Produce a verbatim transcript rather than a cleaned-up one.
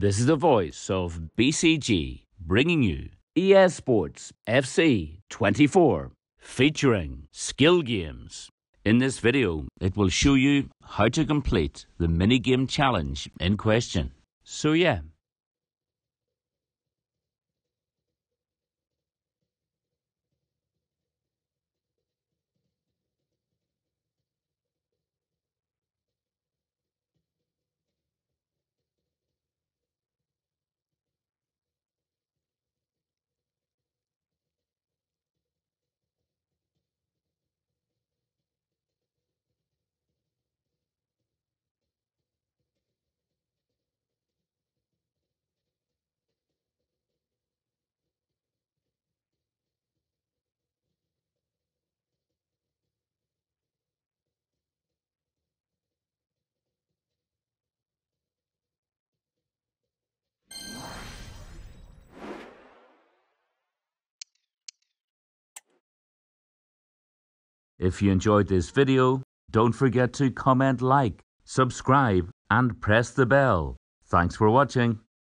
This is the voice of B C G bringing you E A Sports F C twenty-four, featuring skill games. In this video, it will show you how to complete the minigame challenge in question. So yeah. If you enjoyed this video, don't forget to comment, like, subscribe and press the bell. Thanks for watching.